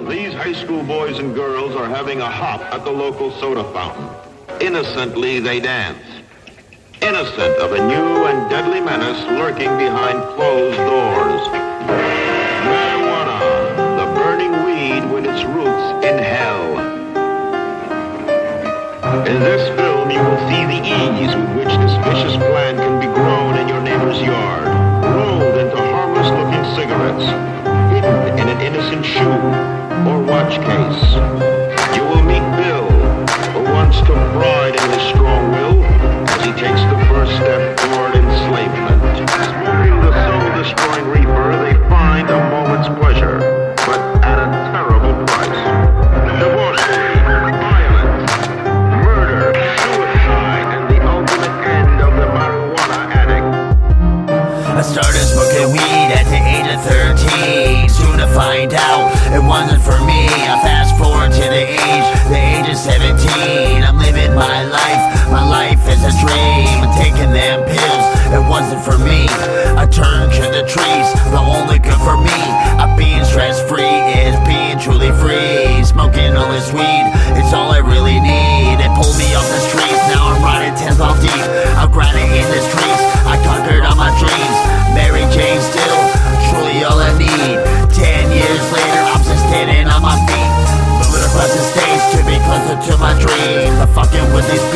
These high school boys and girls are having a hop at the local soda fountain. Innocently, they dance. Innocent of a new and deadly menace lurking behind closed doors. Marijuana, the burning weed with its roots in hell. In this film, you will see the ease with which this vicious plant can be grown in your neighbor's yard, rolled into harmless-looking cigarettes, hidden in an innocent shoe or watch case. You will meet Bill, who once took pride in his strong will as he takes the first step toward enslavement. Smoking the soul-destroying reefer, they find a moment's pleasure, but at a terrible price. Debauchery, violence, murder, suicide, and the ultimate end of the marijuana addict. I started smoking weed at the age of 13. Soon to find out it wasn't for me. I fast forward to the age of 17. I'm living my life is a dream. I'm taking them pills, it wasn't for me. I turned to the trees, the only good for me. Being stress-free is being truly free. Smoking all this weed, it's all I really need. It pulled me off the streets, now I'm riding 10 off deep. I'm grinding in the streets, I conquered all my dreams. Mary Jane still, truly all I need. 10 years later, I'm still standing on my feet. Moving across the states to be closer to my dream. I'm fucking with these